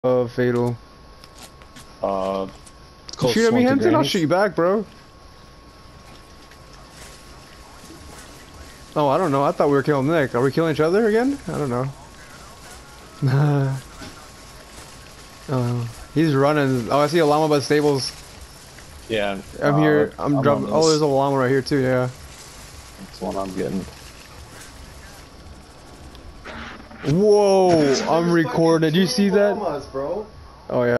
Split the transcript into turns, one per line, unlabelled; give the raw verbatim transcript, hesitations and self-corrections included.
Uh, fatal.
Uh,
You shoot at me, Henson? I'll shoot you back, bro. Oh, I don't know. I thought we were killing Nick. Are we killing each other again? I don't know. Oh, he's running. Oh, I see a llama by the stables.
Yeah.
I'm
uh,
here. I'm,
I'm
dropping. Oh, there's a llama right here too. Yeah.
That's the one I'm getting.
Whoa! I'm recording. Did you see that?
Llamas, bro.
Oh yeah.